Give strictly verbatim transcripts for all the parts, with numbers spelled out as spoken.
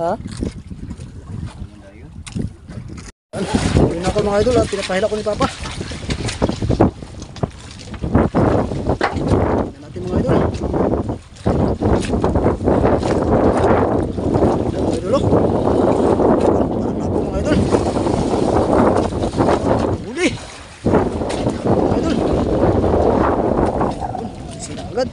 Ha? Yun ako mga idol at pinapahila ko ni Papa. Yan natin mga idol. Mga idol oh. Parang na po mga idol. Huli. Mga idol. Sila agad.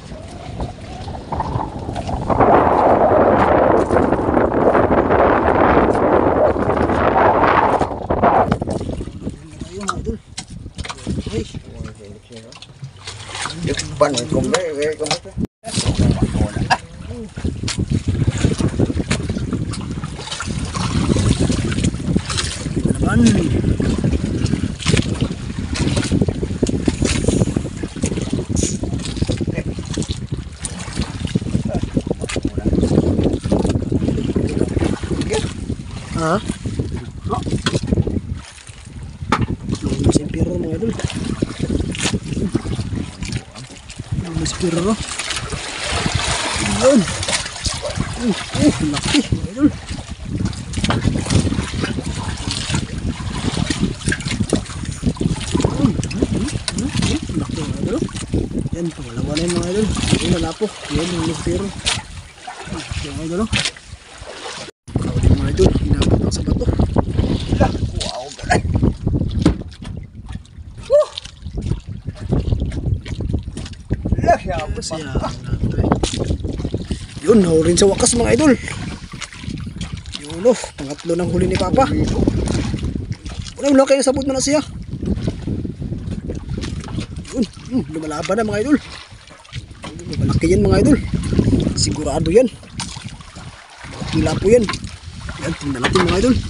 Pan kumbe kayak kumbe. Naman. Ha? Lumis yung piro mga idol. Lumis piro. Yun. Uh, uh, laki mga idol. Laki mga idol. Yan, pangalawa na yung mga idol. Yun, nalapo. Yun, lumis piro. Yan mga idol. Mga idol, hinabot ang sa bato. Wow, galay. Masaya. Yun, nahuli sa wakas mga idol. Yun oh, pangatlo ng huli ni Papa. Wala wala kayo sabot mo na siya. Yun, hmm, lumalaban na mga idol. Malaki yan mga idol. Sigurado yan. Kila po yan. Yan, tingnan natin mga idol.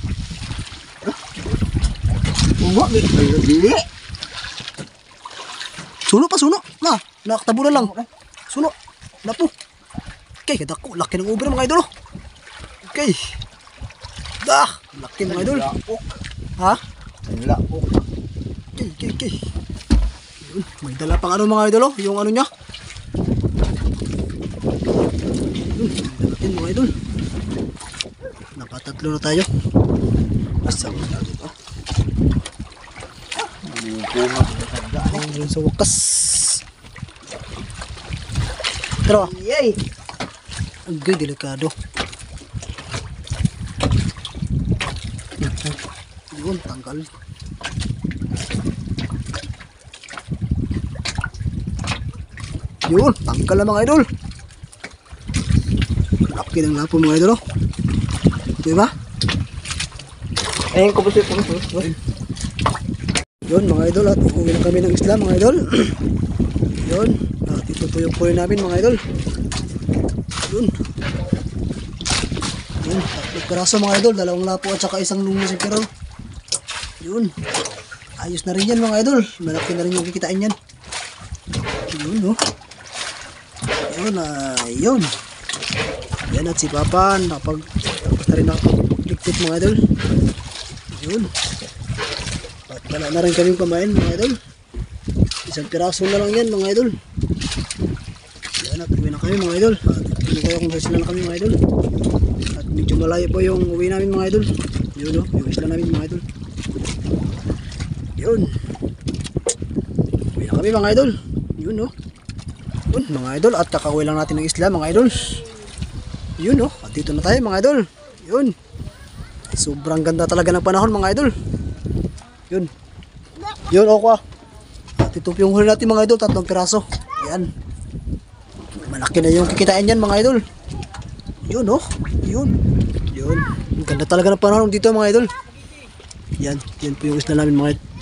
Suno pa, suno. Na, nakatabo na lang. Suno. Na po. Okay, kadako. Laki ng uber mga idol. Okay. Dah, laki mga idol. Ha? Okay, okay, okay. Yun, may dala pang ano mga idol. Yung ano niya. Yun, dalatin mga idol. Nakatatlo na tayo. Basta mo na dito. Ayun sa wakas. Pero yay. Agay delikado. Yun, tanggal. Yun, tanggal na mga idol. Laki ng lapo mga idol. Diba? Ayun ko ba siya po? Yun mga idol, at uuwi na kami ng isla mga idol. Yun, at ito po yung puli namin mga idol. Yun. Yun, tatlong piraso mga idol, dalawang lapo at saka isang lumis yung piraw. Yun, ayos na rin yan mga idol. Malaki na rin yung kikitain yan. Yun no. Yun, uh, yun. Yan at si Papa, napag, tapos na rin nakapagliktit mga idol. Yun. At wala na rin kaming pamain mga idol. Isang piraso na lang yan mga idol. Yan at uwi na kami mga idol. At pinagawa kung sila na kami mga idol. At medyo malayo po yung uwi namin mga idol. Yun o, yung isla namin mga idol. Yun. Uwi na kami mga idol. Yun o. Yun mga idol. At kakauwi lang natin ng isla mga idol. Yun o. At dito na tayo mga idol. Yun. Sobrang ganda talaga ng panahon mga idol. Yun. Yun ako ah. At ito yung huli natin mga idol, tatlong piraso. Yan. Malaki na yung kikitain yan mga idol. Yun oh. Yun. Yun. Ang ganda talaga ng panahon dito mga idol. Yan. Yan po yung isla namin mga idol.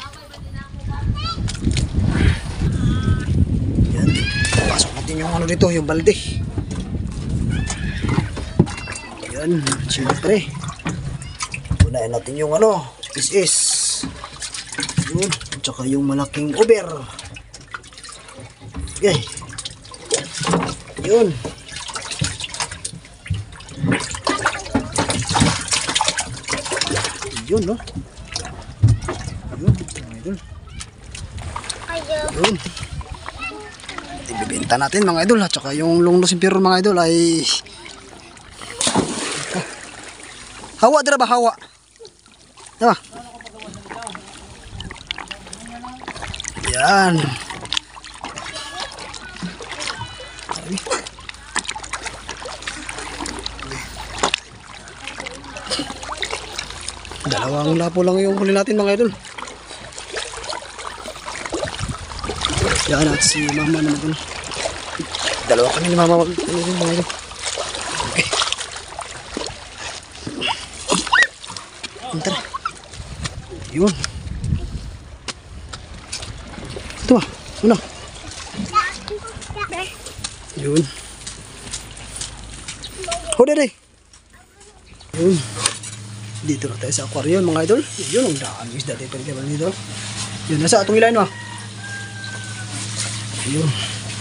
Yan. Pasok natin yung ano dito, yung balde. Yan. Siyempre. Unahin natin yung ano, is-is. Yun, at saka yung malaking uber. Okay. Yun. Yun, no? Yun, mga idol. Yun. Ibibenta natin mga idol. At saka yung long nose imperial mga idol ay ito. Hawa dira ba hawa? Diba? Yan. Dalawang lapo lang yung huli natin mga idol. Yan at si mama naman dun. Dalawa kami ni mama mag ano yun mga idol. Okay. Tara. Yun. Ito ah. Ano? Yun. Huda day. Yun. Dito na tayo sa aquarium mga idol. Yun ang daan isda dito dito. Yun nasa atong ilahin mo. Yun.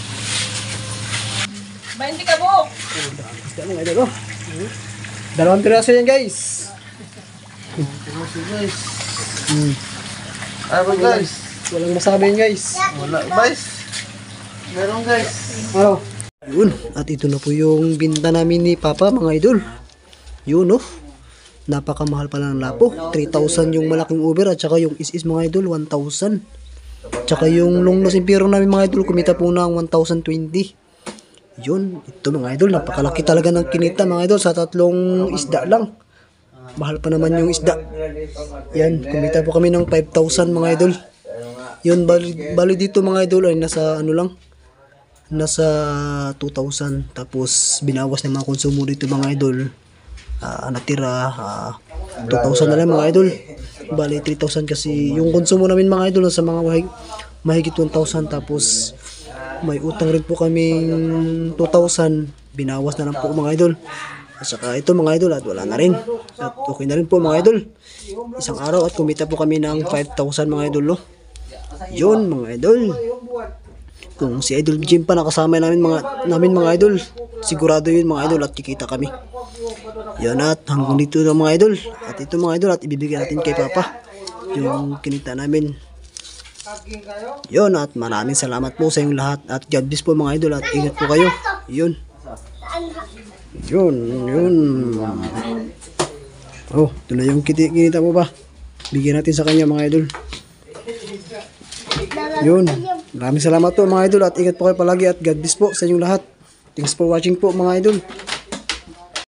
Bainti ka po. Isda mga idol. Oh. Dalawang piraso yan guys. Piraso guys. Hmm. Ano guys? Walang masabi yan guys. Wala guys. Meron guys. Ano? Yun. At ito na po yung binta namin ni Papa mga idol. Yun oh. Napakamahal pala ng lapo. three thousand yung malaking Uber at saka yung is-is mga idol one thousand. Tsaka yung long nose impero namin mga idol kumita po ng one thousand twenty. Yun, ito mga idol, napakalaki talaga ng kinita mga idol sa tatlong isda lang. Mahal pa naman yung isda. Yan, kumita po kami ng five thousand mga idol. Yun, bali, bali dito mga idol ay nasa ano lang, nasa two thousand. Tapos binawas ng mga konsumo dito mga idol. Uh, natira uh, two thousand na lang mga idol. Bali three thousand kasi yung konsumo namin mga idol sa mga mahig, mahigit one thousand. Tapos may utang rin po kaming two thousand. Binawas na lang po mga idol. At saka ito mga idol at wala na rin. At okay na rin po mga idol. Isang araw at kumita po kami ng five thousand mga idol. No? Yun mga idol. Kung si Idol Jim pa nakasama namin mga, namin mga idol, sigurado yun mga idol at kikita kami. Yan at hanggang dito na mga idol. At ito mga idol at ibibigay natin kay Papa yung kinita namin. Yun at maraming salamat po sa inyong lahat. At God bless po mga idol at ingat po kayo. Yun. Yun. Yun. Oh, ito na yung kinita mo ba? Bigyan natin sa kanya mga idol. Yun. Maraming salamat po mga idol at ingat po kayo palagi at God bless po sa inyong lahat. Thanks for watching po mga idol.